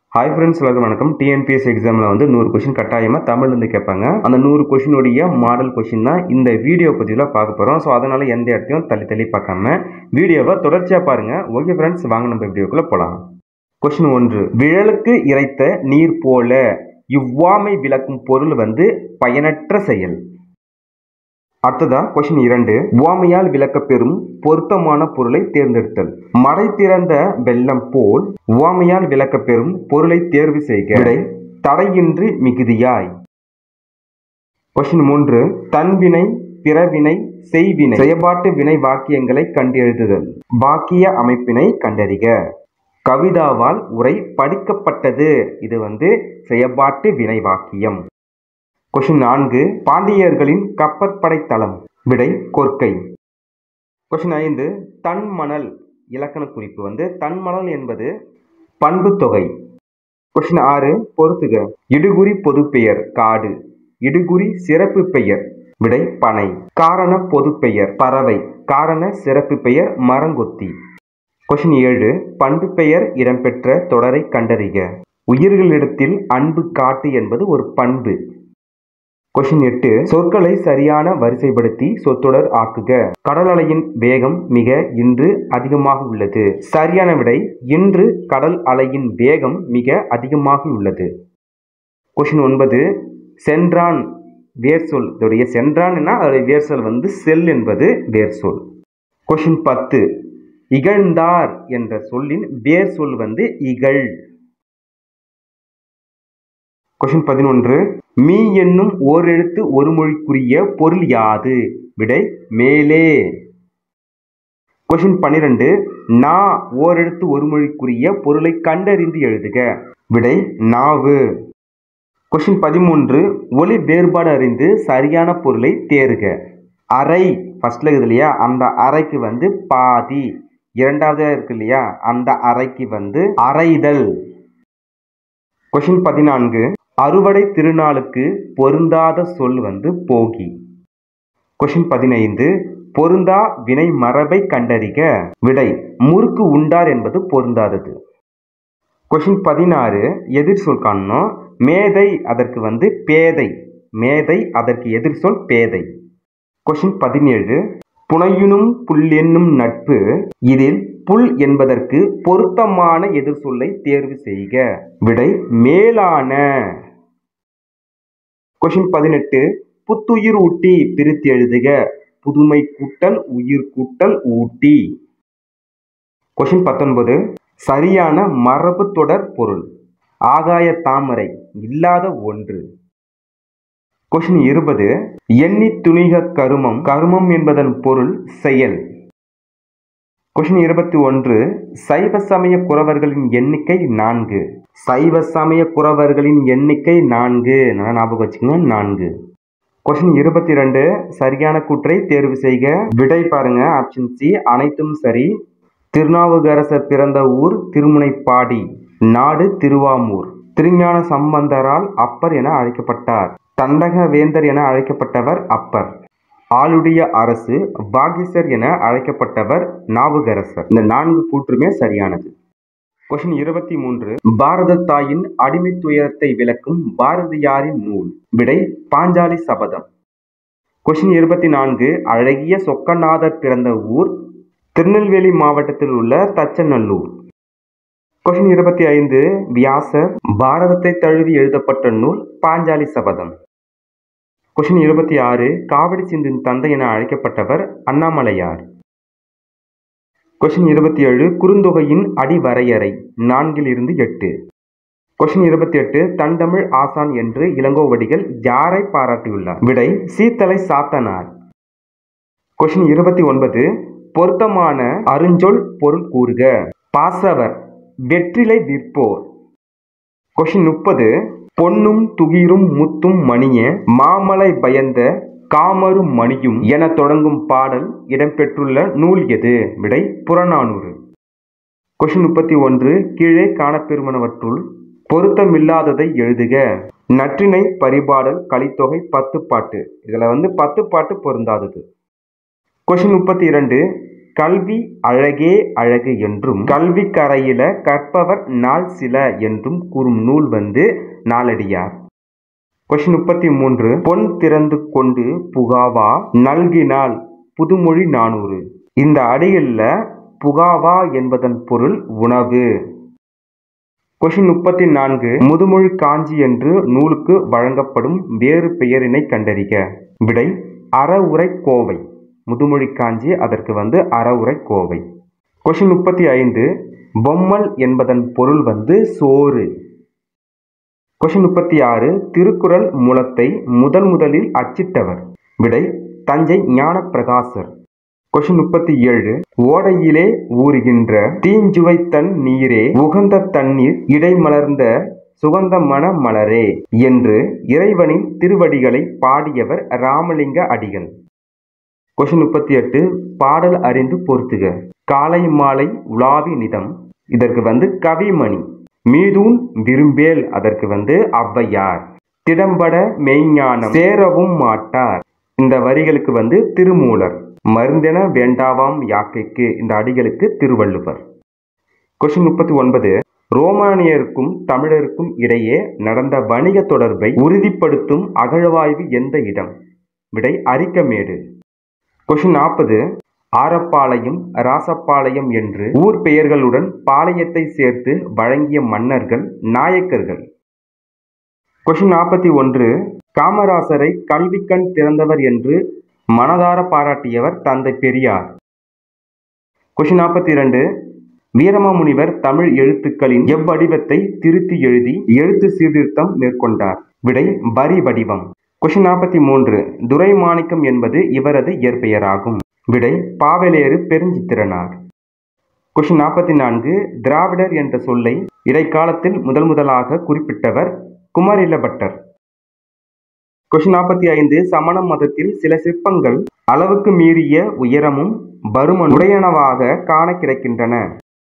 Hi friends, எல்லாருக்கும் வணக்கம். TNPS எக்ஸாமில் 100 கொஷின் கட்டாயமாக தமிழ்லேருந்து கேட்பாங்க. அந்த 100 கொஷினுடைய மாடல் கொஷின் தான் இந்த வீடியோ பதிவில் பார்க்க போகிறோம். ஸோ அதனால் எந்த இடத்தையும் தள்ளி பார்க்காம வீடியோவை தொடர்ச்சியாக பாருங்கள். ஓகே ஃப்ரெண்ட்ஸ், வாங்க நம்ம வீடியோக்குள்ளே போகலாம். கொஷின் 1, விழலுக்கு இறைத்த நீர் போல இவ்வாமை விளக்கும் பொருள் பயனற்ற செயல். அடுத்ததா கொஷின் 2, உவமையால் விளக்கப்பெறும் பொருத்தமான பொருளை தேர்ந்தெடுத்தல். மடை திறந்த வெள்ளம் போல் உவமையால் விளக்கப்பெறும் பொருளை தேர்வு செய்க. விடை தடையின்றி மிகுதியாய். கொஷின் 3, தன்வினை பிறவினை செய்வினை செயற்பாட்டு வினை வாக்கியங்களை கண்டெழுதுதல். வாக்கிய அமைப்பினை கண்டறிக. கவிதாவால் உரை படிக்கப்பட்டது. இது செயற்பாட்டு வினை வாக்கியம். கொஷின் 4, பாண்டியர்களின் கப்பற்படை தளம். விடை கொற்கை. கொஷின் 5, தன்மணல் இலக்கண குறிப்பு. தன்மணல் என்பது பண்பு தொகை. கொஷின் 6, பொறுத்துக. இடுகுறி பொதுப்பெயர் காடு, இடுகுறி சிறப்பு பெயர். விடை பனை. காரண பொதுப்பெயர் பறவை, காரண சிறப்பு பெயர் மரங்கொத்தி. கொஷின் 7, பண்பு பெயர் இடம்பெற்ற தொடரை கண்டறிக. உயிர்களிடத்தில் அன்பு காட்டு என்பது ஒரு பண்பு. கொஷின் 8, சொற்களை சரியான வரிசைப்படுத்தி சொற்றொடர் ஆக்குக. கடல் அலையின் வேகம் மிக இன்று அதிகமாக உள்ளது. சரியான விடை இன்று கடல் அலையின் வேகம் மிக அதிகமாக உள்ளது. கொஷின் 9, சென்றான் வேர்சொல். இதோடைய சென்றான் அதோடைய வேர்சொல் செல் என்பது வேர்சொல். கொஷின் 10, இகழ்ந்தார் என்ற சொல்லின் வேர்சொல் இகழ். கொஷின் 11, மீ என்னும் ஓரெழுத்து ஒரு மொழிக்குரிய பொருள் யாது. விடை மேலே. கொஷின் 12, நா ஓரெழுத்து ஒரு மொழிக்குரிய பொருளை கண்டறிந்து எழுதுக. விடை நாவு. கொஷின் 13, ஒலி வேறுபாடு அறிந்து சரியான பொருளை தேர்க. அறை ஃபர்ஸ்ட்ல இருக்குது இல்லையா, அந்த அறைக்கு பாதி. இரண்டாவது இருக்கு இல்லையா, அந்த அறைக்கு அறைதல். கொஷின் 14, அறுவடை திருநாளுக்கு பொருந்தாத சொல் போகி. கொஷின் 15, பொருந்தா வினை மரபை கண்டறிக. விடை முறுக்கு உண்டார் என்பது பொருந்தாதது. கொஷின் 16, எதிர் சொல் காணணும். மேதை அதற்கு பேதை, மேதை அதற்கு எதிர் சொல் பேதை. கொஷின் 17, புனையுனும் புல் என்னும் நட்பு. இதில் புல் என்பதற்கு பொருத்தமான எதிர் சொல்லை தேர்வு செய்க. விடை மேலான. கொஷின் 18, புத்துயிர் ஊட்டி பிரித்து எழுதுக. புதுமை கூட்டல் உயிர் கூட்டல் ஊட்டி. கொஷின் 19, சரியான மரபு தொடர் பொருள். ஆகாய தாமரை இல்லாத ஒன்று. கொஷின் 20, எண்ணி துணிக கருமம். கருமம் என்பதன் பொருள் செயல். கொஷின் 21, சைவ சமய குறவர்களின் எண்ணிக்கை 4. சைவ சமய குறவர்களின் எண்ணிக்கை 4. நல்லா ஞாபகம் வச்சுக்கோங்க, 4. கொஷின் 22, சரியான கூற்றை தேர்வு செய்க. விடை பாருங்க, ஆப்ஷன் சி அனைத்தும் சரி. திருநாவுக்கரசர் பிறந்த ஊர் திருமுனைப்பாடி, நாடு திருவாமூர். திருஞான சம்பந்தரால் அப்பர் என அழைக்கப்பட்டார். தண்டக வேந்தர் என அழைக்கப்பட்டவர் அப்பர். ஆளுடைய அரசு பாகிசர் என அழைக்கப்பட்டவர் நாவுக்கரசர். இந்த 4 கூற்றுமே சரியானது. கொஷின் 23, பாரத தாயின் அடிமை துயரத்தை விளக்கும் பாரதியாரின் நூல். விடை பாஞ்சாலி சபதம். கொஷின் 24, அழகிய சொக்கநாதர் பிறந்த ஊர் திருநெல்வேலி மாவட்டத்தில் உள்ள தச்சநல்லூர். கொஷின் 25, வியாசர் பாரதத்தை தழுவி எழுதப்பட்ட நூல் பாஞ்சாலி சபதம். கொஷின் 26, காவிரி சிந்தின் தந்தை என அழைக்கப்பட்டவர் அண்ணாமலையார். கொஷின் 27, குறுந்தொகையின் அடிவரையறை 4 - 8. கொஷின் 28, தண்டமிழ் ஆசான் என்று இளங்கோவடிகள் யாரை பாராட்டியுள்ளார். விடை சீத்தலை சாத்தனார். கொஷின் 29, பொருத்தமான அருஞ்சொல் பொருள் கூறுக. பாசவர் வெற்றிலை விற்போர். கொஷின் 30, பொன்னும் துகிரும் முத்தும் மணிய மாமலை பயந்த காமரு மணியும் என தொடங்கும் பாடல் இடம்பெற்றுள்ள நூல் எது. விடை புறநானூறு. கொஷின் 31, கீழே காணப்பெறுவனவற்றுள் பொருத்தமில்லாததை எழுதுக. நற்றிணை பரிபாடல் கலித்தொகை 10 பாட்டு. இதுல 10 பாட்டு பொருந்தாதது. கொஷின் 32, கல்வி அழகே அழகு என்றும் கல்வி கரையில கற்பவர் நாள் சில என்றும் கூறும் நூல் வந்து நாலடியார். கொஸ்டின் 33. பொன் திறந்து கொண்டு புகாவா நல்கினால் புதுமொழி 400. இந்த அடிகளில் புகாவா என்பதன் பொருள் உணவு. கொஸ்டின் 34. முதுமொழி காஞ்சி என்று நூலுக்கு வழங்கப்படும் வேறு பெயரினை கண்டறிக. விடை அறவுரை கோவை. முதுமொழி காஞ்சி அதற்கு வந்து அறவுரை கோவை. கொஸ்டின் 35. பொம்மல் என்பதன் பொருள் வந்து சோறு. கொஸ்டின் 36. திருக்குறள் மூலத்தை முதலில் அச்சிட்டவர். விடை தஞ்சை ஞானப்பிரகாசர். கொஸ்டின் 37. ஓடையிலே ஊறுகின்ற தீஞ்சுவை தன் நீரே உகந்த தண்ணீர் இடைமலர்ந்த சுகந்த மன மலரே என்று இறைவனின் திருவடிகளை பாடியவர் ராமலிங்க அடிகள். கொஸ்டின் 38. பாடல் அறிந்து பொறுத்துக. காலை மாலை உலாவி நிதம் இதற்கு வந்து கவிமணி. மீதூன் விரும்பேல் அதற்கு வந்து ஔவையார். திடம்பட மெய்ஞானம் சேரவும் மாட்டார் இந்த வரிகளுக்கு வந்து திருமூலர். மருந்தென வேண்டாவாம் யாக்கைக்கு இந்த அடிகளுக்கு திருவள்ளுவர். கொஸ்டின் 39. ரோமானியருக்கும் தமிழருக்கும் இடையே நடந்த வணிக தொடர்பை உறுதிப்படுத்தும் அகழ்வாய்வு எந்த இடம்? விடை அரிக்கமேடு. கொஸ்டின் 40. ஆரப்பாளையம் ராசப்பாளையம் என்று ஊர் பெயர்களுடன் பாளையத்தை சேர்த்து வழங்கிய மன்னர்கள் நாயக்கர்கள். கொஸ்டின் 41. காமராசரை கல்விக்கண் திறந்தவர் என்று மனதார பாராட்டியவர் தந்தை பெரியார். கொஸ்டின் 42. வீரமாமுனிவர் தமிழ் எழுத்துக்களின் எவ்வடிவத்தை திருத்தி எழுதி எழுத்து சீர்திருத்தம் மேற்கொண்டார். விடை வரி வடிவம். கொஸ்டின் 43. துரைமாணிக்கம் என்பது இவரது இயற்பெயராகும். விடை பாவலேறு பெருஞ்சித்திரனார். கொஸ்டின் 44. திராவிடர் என்ற சொல்லை இடைக்காலத்தில் முதலாக குறிப்பிட்டவர் குமரிலபட்டர். கொஸ்டின் 45. சமண மதத்தில் சில சிற்பங்கள் அளவுக்கு மீறிய உயரமும் பருமன் உடையனவாக காண கிடைக்கின்றன.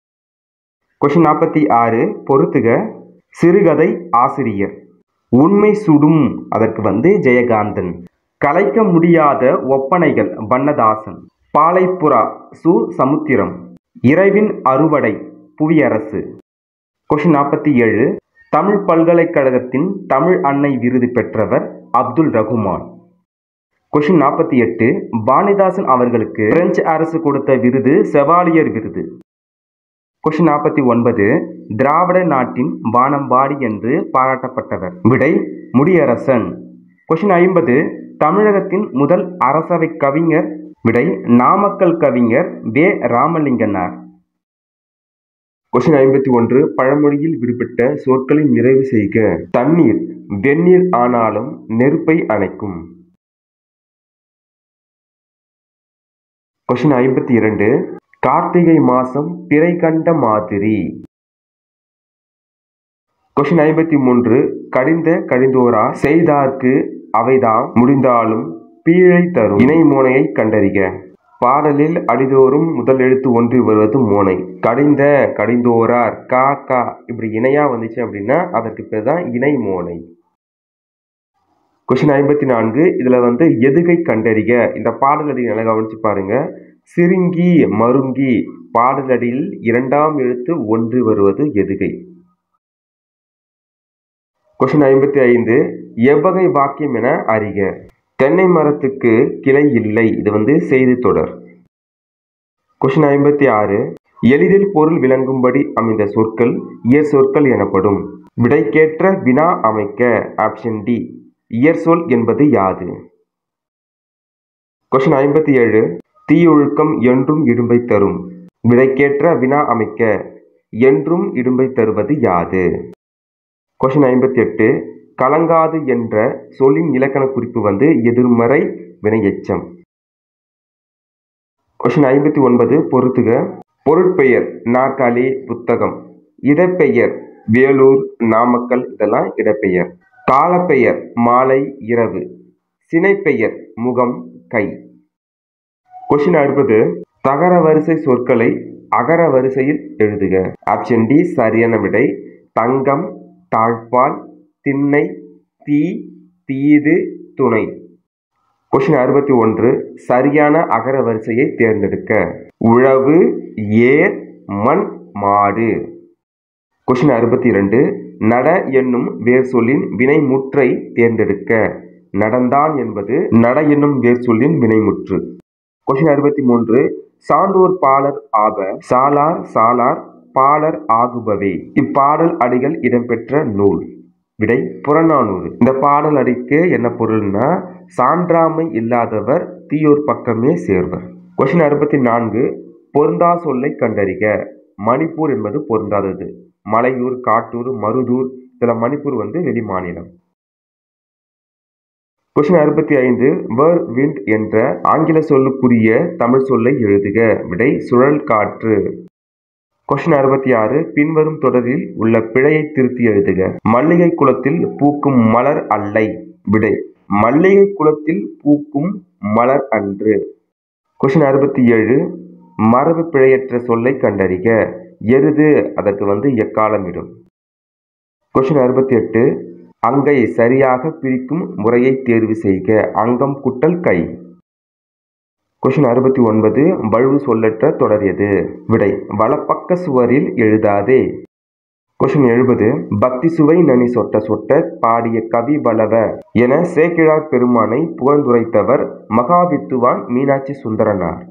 கொஸ்டின் 46. பொறுத்துக. சிறுகதை ஆசிரியர். உண்மை சுடும் அதற்கு வந்து ஜெயகாந்தன். கலைக்க முடியாத ஒப்பனைகள் வண்ணதாசன். பாலைப்புறா சு சமுத்திரம். இறைவின் அறுவடை புவியரசு. கொஸ்டின் 47. தமிழ் பல்கலைக்கழகத்தின் தமிழ் அன்னை விருது பெற்றவர் அப்துல் ரகுமான். கொஸ்டின் 48. பாரதிதாசன் அவர்களுக்கு பிரெஞ்சு அரசு கொடுத்த விருது செவாலியர் விருது. கொஸ்டின் 49. திராவிட நாட்டின் வானம்பாடி என்று பாராட்டப்பட்டவர். விடை முடியரசன். கொஸ்டின் 50. தமிழகத்தின் முதல் அரசவை கவிஞர். விடை நாமக்கல் கவிஞர் வே ராமலிங்கனார். கொஸ்டின் 51. பழமொழியில் விடுபட்ட சொற்களை நிறைவு செய்க. தண்ணீர் வெந்நீர் ஆனாலும் நெருப்பை அணைக்கும். கொஸ்டின் 52. கார்த்திகை மாசம் பிறை கண்ட மாதிரி. கொஸ்டின் 53. கடிந்தோரா செய்தார்க்கு அவைதாம் முடிந்தாலும் பீழை தரும் இணை மோனையை கண்டறிக. பாடலில் அடிதோறும் முதல் எழுத்து ஒன்று வருவது மோனை. கடிந்தோரார் கா கா இப்படி இணையா வந்துச்சு அப்படின்னா அதற்கு பேர் தான் இணை மோனை. கொஸ்டின் 54. இதுல வந்து எதுகை கண்டறிக. இந்த பாடலடி நல்லா கவனிச்சு பாருங்க. சிறுங்கி மருங்கி பாடலடியில் இரண்டாம் எழுத்து ஒன்று வருவது எதுகை. கொஸ்டின் 55. எவ்வகை வாக்கியம் என அறிக. தென்னை மரத்துக்கு கிளை இல்லை இது வந்து செய்தி தொடர். கொஸ்டின் 56. எளிதில் பொருள் விளங்கும்படி அமைந்த சொற்கள் இயற் சொற்கள் எனப்படும். விடைக்கேற்ற வினா அமைக்க. Option D. இயற் சொல் என்பது யாது? கொஸ்டின் 57. தீயொழுக்கம் என்றும் இடும்பை தரும். விடைக்கேற்ற வினா அமைக்க. என்றும் இடும்பை தருவது யாது? கொஸ்டின் 58. கலங்காது என்ற சொல்லின் இலக்கண குறிப்பு வந்து எதிர்மறை வினையெச்சம். கொஸ்டின் 59. பொறுத்துக. பொருட்பெயர் நாற்காலி புத்தகம். இடப்பெயர் வேலூர் நாமக்கல் இதெல்லாம் இடப்பெயர். காலப்பெயர் மாலை இரவு. சினைப்பெயர் முகம் கை. கொஸ்டின் 60. தகர வரிசை சொற்களை அகர வரிசையில் எழுதுக. ஆப்ஷன் டி சரியான விடை. தங்கம் தாழ்பால் திண்ணை தீ தீது துணை. கொஸ்டின் 61. சரியான அகர வரிசையை தேர்ந்தெடுக்க. உழவு, ஏர், மண், மாடு. கொஸ்டின் 62. நட என்னும் வேர் சொல்லின் வினைமுற்றை தேர்ந்தெடுக்க. நடந்தான் என்பது நட என்னும் வேர் சொல்லின் வினைமுற்று. கொஸ்டின் 63. சான்றோர் பாலர் ஆப சாலார் சாலார் பாலர் ஆகுபவே. இப்பாடல் அடிகள் இடம்பெற்ற நூல். விடை புறநானூறு. இந்த பாடல் அடிக்கு என்ன பொருள்னா, சான்றாமை இல்லாதவர் தீயோர் பக்கமே சேர்வர். கொஸ்டின் 64. பொருந்தா சொல்லை கண்டறிக. மணிப்பூர் என்பது பொருந்தாதது. மலையூர், காட்டூர், மருதூர், இதுல மணிப்பூர் வெளி மாநிலம். கொஸ்டின் 65. வேர் விண்ட் என்ற ஆங்கில சொல்லுக்குரிய தமிழ் சொல்லை எழுதுக. விடை சுழல் காற்று. கொஸ்டின் 66. பின்வரும் தொடரில் உள்ள பிழையை திருத்தி எழுதுக. மல்லிகை குளத்தில் பூக்கும் மலர் அல்லை. விடை மல்லிகை குளத்தில் பூக்கும் மலர் அன்று. கொஸ்டின் 67. மரபு பிழையற்ற சொல்லை கண்டறிக. எருது அதற்கு எக்காலம் இடும். கொஸ்டின் 68. அங்கை சரியாக பிரிக்கும் முறையை தேர்வு செய்க. அங்கம் குட்டல் கை. கொஸ்டின் 69. வழுவு சொல்லற்ற தொடர் எது? விடை வலப்பக்க சுவரில் எழுதாதே. கொஸ்டின் 70. பக்தி சுவை நனி சொட்ட சொட்ட பாடிய கவி வளவ என சேக்கிழார் பெருமானை புகழ்ந்துரைத்தவர் மகாவித்துவான் மீனாட்சி சுந்தரனார்.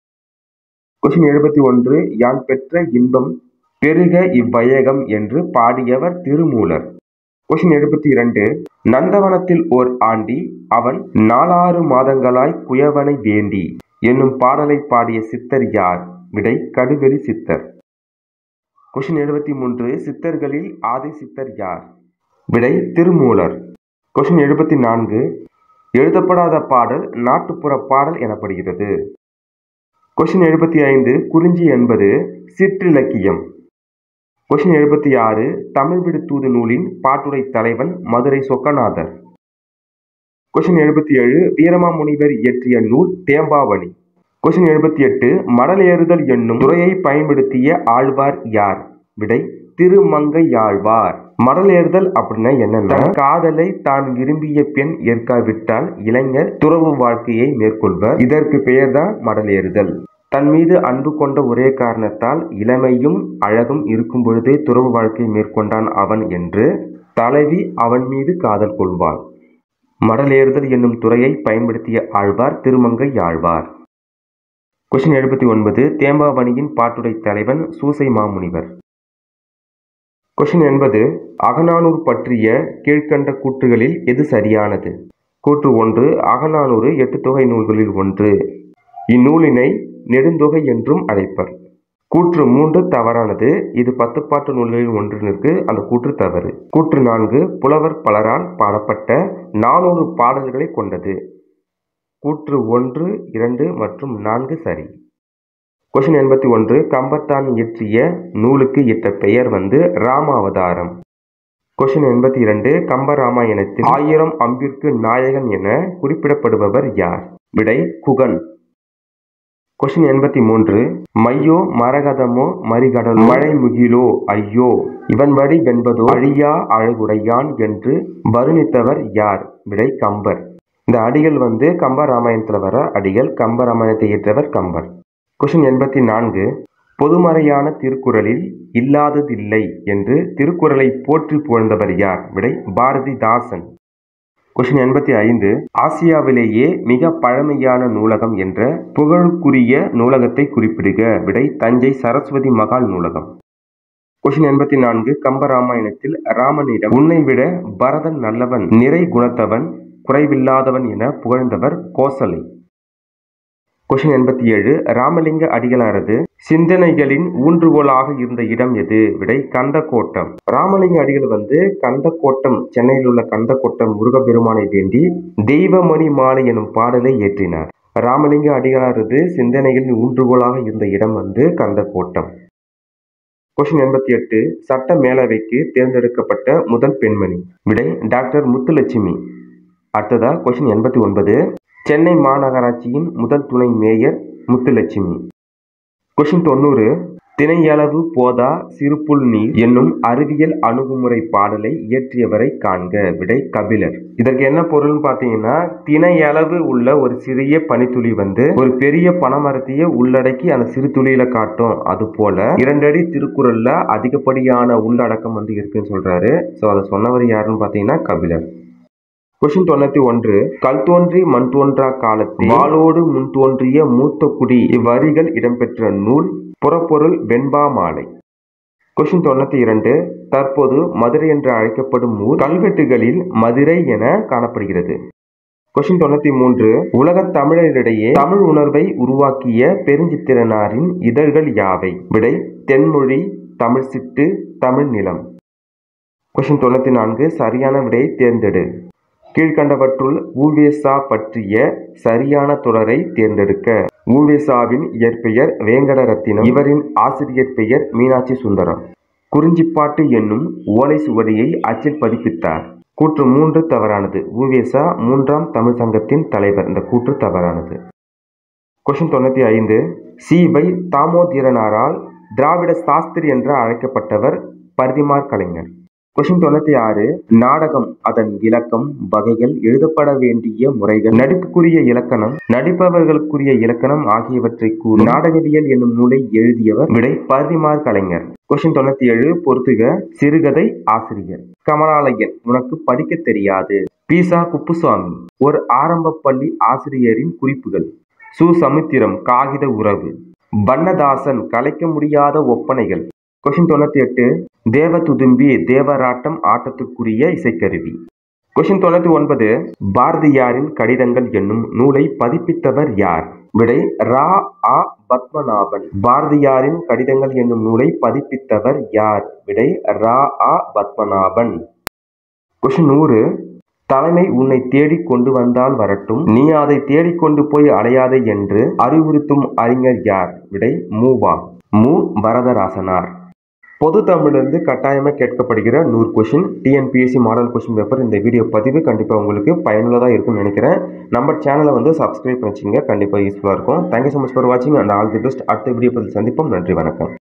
கொஸ்டின் 71. யான் பெற்ற இன்பம் பெருக இவ்வையகம் என்று பாடியவர் திருமூலர். கொஸ்டின் 72. நந்தவனத்தில் ஓர் ஆண்டி அவன் 4 மாதங்களாய் குயவனை வேண்டி என்னும் பாடலை பாடிய சித்தர் யார்? விடை கடுவெளி சித்தர். கொஸ்டின் 73. சித்தர்களில் ஆதி சித்தர் யார்? விடை திருமூலர். கொஸ்டின் 74. எழுதப்படாத பாடல் நாட்டுப்புற பாடல் எனப்படுகிறது. கொஸ்டின் 75. குறிஞ்சி என்பது சிற்றிலக்கியம். கொஸ்டின் 76. தமிழ் விடு தூது நூலின் பாட்டுடை தலைவன் மதுரை சொக்கநாதர். கொஸ்டின் 77. வீரமாமுனிவர் இயற்றிய நூல் தேம்பாவணி. கொஸ்டின் 78. மடல் ஏறுதல் என்னும் துறையை பயன்படுத்திய ஆழ்வார் யார்? விடை திருமங்கையாழ்வார். மடல் ஏறுதல் அப்படின்னா என்னன்னா, காதலை தான் விரும்பிய பெண் ஏற்காவிட்டால் இளைஞர் துறவு வாழ்க்கையை மேற்கொள்வர். இதற்கு பெயர்தான் மடல் ஏறுதல். தன் மீது அன்பு கொண்ட ஒரே காரணத்தால் இளமையும் அழகும் இருக்கும் பொழுதே துறவு வாழ்க்கை மேற்கொண்டான் அவன் என்று தலைவி அவன் மீது காதல் கொள்வாள். மடல் ஏறுதல் என்னும் துறையை பயன்படுத்திய ஆழ்வார் திருமங்கையாழ்வார். கொஸ்டின் 79. தேம்பாவணியின் பாட்டுடை தலைவன் சூசை மாமுனிவர். கொஸ்டின் 80. அகநானூறு பற்றிய கீழ்கண்ட கூற்றுகளில் எது சரியானது? கூற்று 1. அகநானூறு 8 தொகை நூல்களில் ஒன்று. இந்நூலினை நெடுந்தொகை என்றும் அழைப்பர். கூற்று 3 தவறானது. இது 10 பாட்டு நூல்களில் ஒன்றிற்கு அந்த கூற்று தவறு. கூற்று 4. புலவர் பலரால் பாடப்பட்ட 400 பாடல்களை கொண்டது. கூற்று 1, 2 மற்றும் 4 சரி. கொஸ்டின் 81. கம்பர் தான் இயற்றிய நூலுக்கு இட்ட பெயர் ராமாவதாரம். கொஸ்டின் 82. கம்ப ராமாயணத்தில் 1000 அம்பிற்கு நாயகன் என குறிப்பிடப்படுபவர் யார்? விடை குகன். கொஸ்டின் 83. மையோ மரகதமோ மறிகடலோ மழை முகிலோ ஐயோ இவன் வழி வென்பதோ அழியா அழகுடையான் என்று வருணித்தவர் யார்? விடை கம்பர். இந்த அடிகள் கம்ப ராமாயணத்தில் வர அடிகள். கம்ப ராமாயணத்தை இயற்றவர் கம்பர். கொஸ்டின் 84. பொதுமறையான திருக்குறளில் இல்லாததில்லை என்று திருக்குறளை போற்றி புகழ்ந்தவர் யார்? விடை பாரதிதாசன். கொஸ்டின் 85. ஆசியாவிலேயே மிக பழமையான நூலகம் என்ற புகழுக்குரிய நூலகத்தை குறிப்பிடுக. விடை தஞ்சை சரஸ்வதி மகால் நூலகம். கொஸ்டின் 84. கம்ப ராமாயணத்தில் ராமனிடம் உன்னை விட பரதன் நல்லவன், நிறை குணத்தவன், குறைவில்லாதவன் என புகழ்ந்தவர் கோசலை. கொஸ்டின் 87. ராமலிங்க அடிகளாரது சிந்தனைகளின் ஊன்றுகோலாக இருந்த இடம் எது? விடை கந்தக்கோட்டம். ராமலிங்க அடிகள் கந்தக்கோட்டம், சென்னையில் உள்ள கந்தக்கோட்டம் முருகப்பெருமானை வேண்டி தெய்வமணி மாலை எனும் பாடலை இயற்றினார். ராமலிங்க அடிகளாரது சிந்தனைகளின் ஊன்றுகோலாக இருந்த இடம் கந்தக்கோட்டம். கொஸ்டின் 88. சட்ட மேலவைக்கு தேர்ந்தெடுக்கப்பட்ட முதல் பெண்மணி? விடை டாக்டர் முத்துலட்சுமி. அடுத்ததா கொஸ்டின் 89. சென்னை மாநகராட்சியின் முதல் துணை மேயர் முத்துலட்சுமி. கொஸ்டின் 90. திணையளவு போதா சிறுபுல் நீர் என்னும் அறிவியல் அணுகுமுறை பாடலை இயற்றியவரை காண்க. விடை கபிலர். இதற்கு என்ன பொருள்னு பார்த்தீங்கன்னா, திணையளவு உள்ள ஒரு சிறிய பனித்துளி ஒரு பெரிய பனைமரத்தையே உள்ளடக்கி அந்த சிறு துளியில காட்டும். அது போல 2 அடி திருக்குறள்ல அதிகப்படியான உள்ளடக்கம் இருக்குன்னு சொல்றாரு. ஸோ அதை சொன்னவர் யாருன்னு பார்த்தீங்கன்னா கபிலர். கொஸ்டின் 91. கல் தோன்றி மண் தோன்றா காலத்தில் வாளோடு முன் தோன்றிய மூத்த குடி இவ்வரிகள் இடம்பெற்ற நூல் புறப்பொருள் வெண்பா மாலை. கொஸ்டின் 92. தற்போது மதுரை என்று அழைக்கப்படும் ஊர் கல்வெட்டுகளில் மதுரை என காணப்படுகிறது. கொஸ்டின் 93. உலகத் தமிழரிடையே தமிழ் உணர்வை உருவாக்கிய பெருஞ்சித்திரனாரின் இதழ்கள் யாவை? விடை தென்மொழி, தமிழ் சிட்டு, தமிழ் நிலம். கொஸ்டின் 94. சரியான விடையை தேர்ந்தெடு. கீழ்கண்டவற்றுள் உ.வே.சா பற்றிய சரியான தொடரை தேர்ந்தெடுக்க. உ.வே.சாவின் இயற்பெயர் வேங்கடரத்தினம். இவரின் ஆசிரியர் பெயர் மீனாட்சி சுந்தரம். குறிஞ்சிப்பாட்டு என்னும் ஓலை சுவடியை அச்சில் பதிப்பித்தார். கூற்று 3 தவறானது. உ.வே.சா 3ஆம் தமிழ் சங்கத்தின் தலைவர். இந்த கூற்று தவறானது. கொஸ்டின் 95. சி.வை. தாமோதரனாரால் திராவிட சாஸ்திரி என்று அழைக்கப்பட்டவர் பரிதிமாற் கலைஞர். கொஸ்டின் 96. நாடகம், அதன் இலக்கம், வகைகள், எழுதப்பட வேண்டிய முறைகள், நடிப்புக்குரிய இலக்கணம், நடிப்பவர்களுக்குரிய இலக்கணம் ஆகியவற்றை கூறும் நாடகவியல் என்னும் நூலை எழுதியவர். விடை பரிதிமாற் கலைஞர். கொஸ்டின் 97. பொறுத்துக. சிறுகதை ஆசிரியர். கமலாலயன், உனக்கு படிக்க தெரியாது. பீசா குப்புசாமி, ஒரு ஆரம்ப பள்ளி ஆசிரியரின் குறிப்புகள். சு. சமுத்திரம், காகித உறவு. வண்ணதாசன், கலைக்க முடியாத ஒப்பனைகள். கொஸ்டின் 98. தேவதுதும்பி, தேவராட்டம் ஆட்டத்துக்குரிய இசைக்கருவி. கொஸ்டின் 99. பாரதியாரின் கடிதங்கள் என்னும் நூலை பதிப்பித்தவர் யார்? விடை ரா. ஆ. பத்மநாபன். பாரதியாரின் கடிதங்கள் என்னும் நூலை பதிப்பித்தவர் யார்? விடை ரா. ஆ. பத்மநாபன். கொஸ்டின் 100. தலைமை உன்னை தேடிக் கொண்டு வந்தால் வரட்டும், நீ அதை தேடிக்கொண்டு போய் அலையாதே என்று அறிவுறுத்தும் அறிஞர் யார்? விடை மூவா. மு. வரதராசனார். பொது தமிழிலிருந்து கட்டாயமாக கேட்கப்படுகிற 100 question TNPSC model question paper. இந்த வீடியோ பதிவு கண்டிப்பாக உங்களுக்கு பயனுள்ளதாக இருக்கும்னு நினைக்கிறேன். நம்ம சேனலை சப்ஸ்கிரைப் பண்ணிச்சிங்க, கண்டிப்பாக யூஸ்ஃபுல்லாக இருக்கும். தேங்க்யூ ஸோ மச் ஃபார் வாட்சிங் அண்ட் ஆல் தி பெஸ்ட். அடுத்த வீடியோ பதில் சந்திப்போம். நன்றி, வணக்கம்.